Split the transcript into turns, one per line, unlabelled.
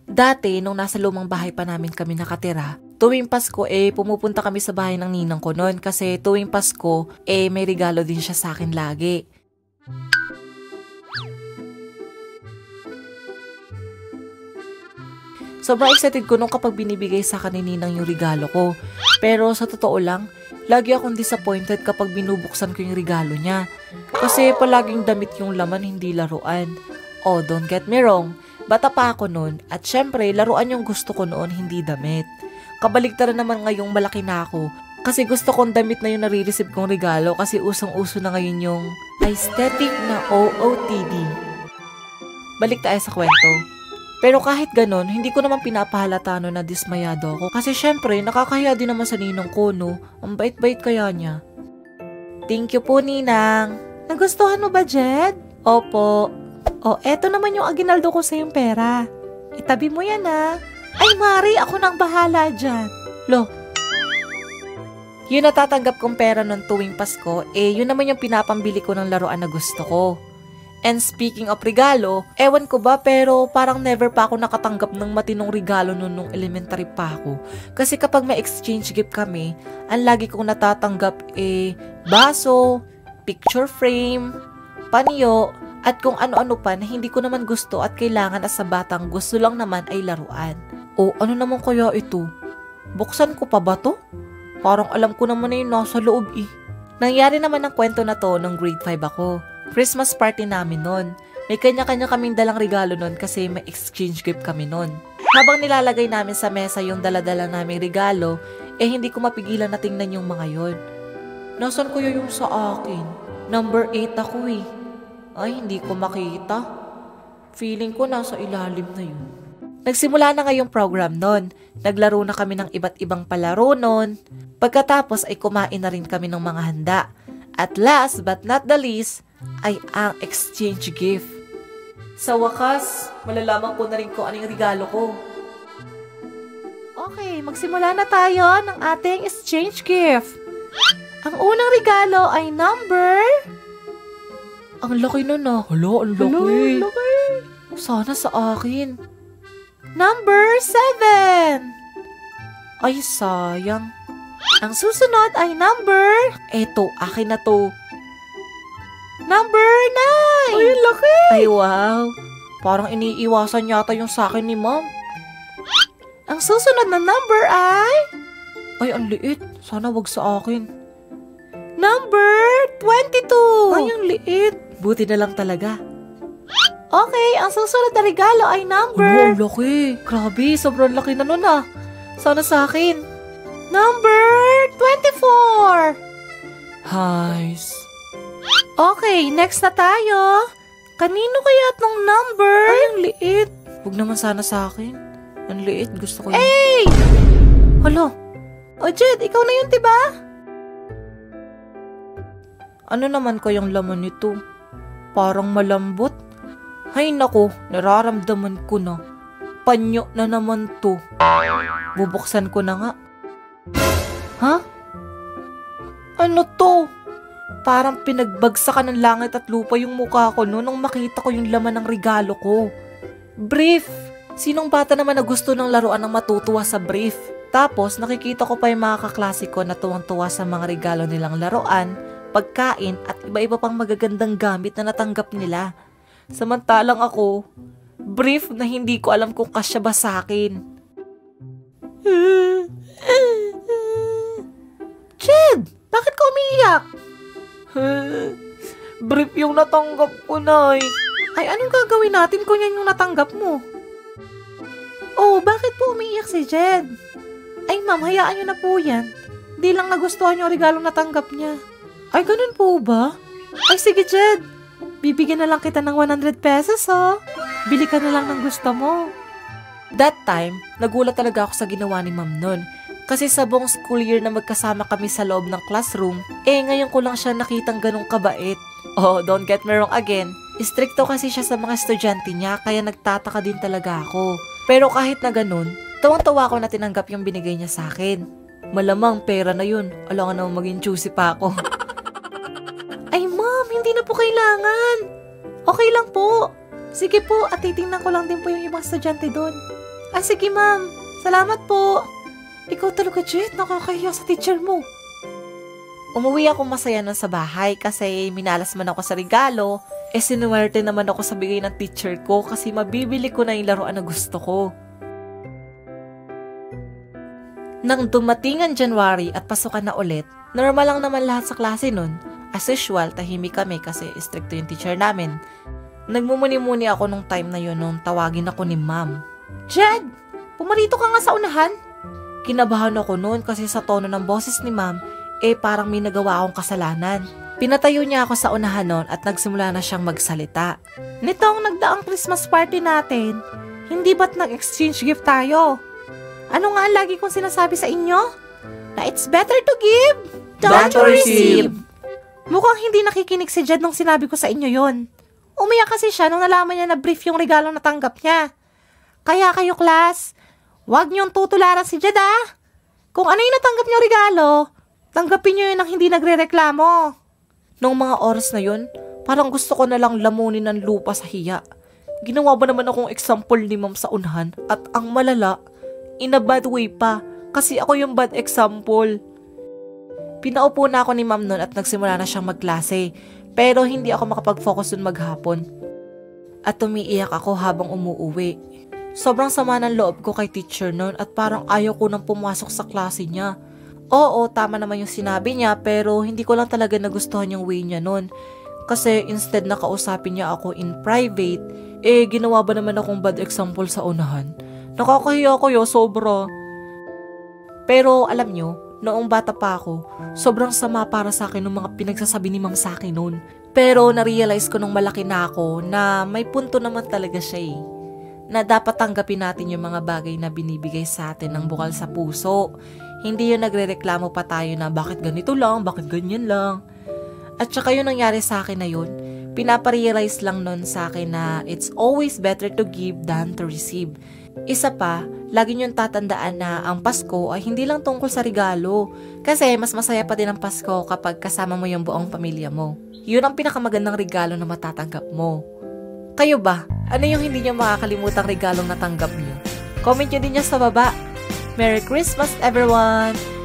Dati, nung nasa lumang bahay pa namin kami nakatira, tuwing Pasko pumupunta kami sa bahay ng ninang ko noon kasi tuwing Pasko may regalo din siya sa akin lagi. Sobrang excited ko nung kapag binibigay sa akin ni ninang yung regalo ko. Pero sa totoo lang, lagi akong disappointed kapag binubuksan ko yung regalo niya. Kasi palaging damit yung laman, hindi laruan. Oh, don't get me wrong, bata pa ako noon at syempre laruan yung gusto ko noon, hindi damit. Kabaligtaran naman ngayong malaki na ako kasi gusto kong damit na yung nare-receive kong regalo kasi usong-uso na ngayon yung aesthetic na OOTD. Balik tayo sa kwento. Pero kahit ganon, hindi ko naman pinapahalata na dismayado ako kasi syempre nakakahiya din naman sa ninong ko, no? Ang bait-bait kaya niya. Thank you po, Ninang. Nagustuhan mo ba, Jed? Opo. O, eto naman yung aginaldo ko sa yung pera. Itabi mo yan, ha? Ay, Mari, ako nang bahala dyan. Lo. Yung natatanggap kong pera nun tuwing Pasko, yun naman yung pinapambili ko ng laruan na gusto ko. And speaking of regalo, ewan ko ba pero parang never pa ako nakatanggap ng matinong regalo nung elementary pa ako. Kasi kapag may exchange gift kami, ang lagi kong natatanggap baso, picture frame, panyo, at kung ano-ano pa na hindi ko naman gusto at kailangan as sa batang gusto lang naman ay laruan. O ano naman kaya ito? Buksan ko pa ba to? Parang alam ko naman na yun nasa loob Nangyari naman ang kwento na to nung grade 5 ako. Christmas party namin nun. May kanya-kanya kaming dalang regalo nun kasi may exchange gift kami nun. Habang nilalagay namin sa mesa yung dala-dala naming regalo, hindi ko mapigilan na tingnan yung mga yon. Nasaan kuya yung sa akin? Number 8 ako Ay, hindi ko makita. Feeling ko nasa ilalim na yun. Nagsimula na ngayong program nun. Naglaro na kami ng iba't ibang palaro nun. Pagkatapos ay kumain na rin kami ng mga handa. At last but not the least, ay ang exchange gift. Sa wakas, malalaman ko na rin kung anong regalo ko. Okay, magsimula na tayo ng ating exchange gift. Ang unang regalo ay number... Ang laki nun Hala, ang laki. Sana sa akin. Number 7. Ay, sayang. Ang susunod ay number... Eto, akin na to. Number 9! Ay, laki! Ay, wow. Parang iniiwasan yata yung sa akin ni Mom. Ang susunod na number ay... Ay, ang liit. Sana wag sa akin. Number 22! Ay, ang liit. Buti na lang talaga. Okay, ang susunod na regalo ay number... Ang laki. Grabe, sobrang laki na nun Sana sa akin. Number 24! Highs. Okay, next na tayo. Kanino kaya itong number? Ay, ang liit. Huwag naman sana sa akin. Ang liit, gusto ko yun. Hey! Hala. O, Jed, ikaw na yun, diba? Ano naman kayang laman nito? Parang malambot. Hay nako, nararamdaman ko na. Panyo na naman to. Bubuksan ko na nga. Ha? Ano to? Parang pinagbagsakan ng langit at lupa yung mukha ko nung makita ko yung laman ng regalo ko. Brief! Sinong bata naman na gusto ng laruan ng matutuwa sa brief? Tapos nakikita ko pa yung mga kaklase ko na tuwang-tuwa sa mga regalo nilang laruan, pagkain at iba-iba pang magagandang gamit na natanggap nila. Samantalang ako, brief na hindi ko alam kung kasya ba sa akin. Jed! Bakit ka umiiyak? Brief yung natanggap ko, Nay. Ay, anong gagawin natin kung yan yung natanggap mo? Oh, bakit po umiiyak si Jed? Ay, ma'am, hayaan nyo na po yan. Di lang nagustuhan yung regalong natanggap niya. Ay, ganun po ba? Ay, sige, Jed. Bibigyan na lang kita ng 100 pesos, Bili ka na lang ng gusto mo. That time, nagulat talaga ako sa ginawa ni ma'am nun. Kasi sa buong school year na magkasama kami sa loob ng classroom, ngayon ko lang siya nakitang ganong kabait. Oh, don't get me wrong again. Istrikto kasi siya sa mga estudyante niya, kaya nagtataka din talaga ako. Pero kahit na ganun, tawang-tawa ko na tinanggap yung binigay niya sa akin. Malamang pera na yun. Alam nga naman maging choosy pa ako. Ay, ma'am, hindi na po kailangan. Okay lang po. Sige po, at titingnan ko lang din po yung ibang estudyante doon. Ah, sige ma'am. Salamat po. Ikaw talaga, Jet. Nakakahiya sa teacher mo. Umuwi ako masaya nun sa bahay kasi minalas man ako sa regalo. Sinuwerte naman ako sa bigay ng teacher ko kasi mabibili ko na yung laruan na gusto ko. Nang dumating ang January at pasukan na ulit, normal lang naman lahat sa klase nun. As usual, tahimik kami kasi stricto yung teacher namin. Nagmumuni-muni ako nung time na yun nung tawagin ako ni ma'am. Jed, pumarito ka nga sa unahan. Kinabahan ako noon kasi sa tono ng boses ni ma'am, parang may nagawa akong kasalanan. Pinatayo niya ako sa unahan noon at nagsimula na siyang magsalita. Nitong nagdaang Christmas party natin, hindi ba't nag-exchange gift tayo? Ano nga ang lagi kong sinasabi sa inyo? Na it's better to give than to receive. Mukhang hindi nakikinig si Jed nung sinabi ko sa inyo yon. Umiyak kasi siya nung nalaman niya na brief yung regalo na tanggap niya. Kaya kayo, class, huwag niyong tutularan si Jed ah. Kung ano yung natanggap niyong regalo, tanggapin niyo yun nang hindi nagre-reklamo. Nung mga oras na yun, parang gusto ko na lang lamunin ng lupa sa hiya. Ginawa ba naman akong example ni ma'am sa unahan at ang malala, in a bad way pa kasi ako yung bad example. Pinaupo na ako ni ma'am nun at nagsimula na siyang magklase pero hindi ako makapag-focus dun maghapon. At umiiyak ako habang umuuwi. Sobrang sama ng loob ko kay teacher nun at parang ayaw ko nang pumasok sa klase niya. Oo, tama naman yung sinabi niya pero hindi ko lang talaga nagustuhan yung way niya nun. Kasi instead na kausapin niya ako in private, ginawa ba naman akong bad example sa unahan? Nakakahiya kayo, sobra. Pero alam nyo, noong bata pa ako, sobrang sama para sa akin ng mga pinagsasabi ni ma'am sa akin noon. Pero na-realize ko nung malaki na ako na may punto naman talaga siya na dapat tanggapin natin yung mga bagay na binibigay sa atin ng bukal sa puso. Hindi yung nagrereklamo pa tayo na bakit ganito lang, bakit ganyan lang. At saka yung nangyari sa akin na yun, pinaparealize lang nun sa akin na it's always better to give than to receive. Isa pa, lagi niyong tatandaan na ang Pasko ay hindi lang tungkol sa regalo. Kasi mas masaya pa din ang Pasko kapag kasama mo yung buong pamilya mo. Yun ang pinakamagandang regalo na matatanggap mo. Kayo ba? Ano yung hindi niyo makakalimutang regalong natanggap niyo? Comment niyo din niya sa baba. Merry Christmas everyone!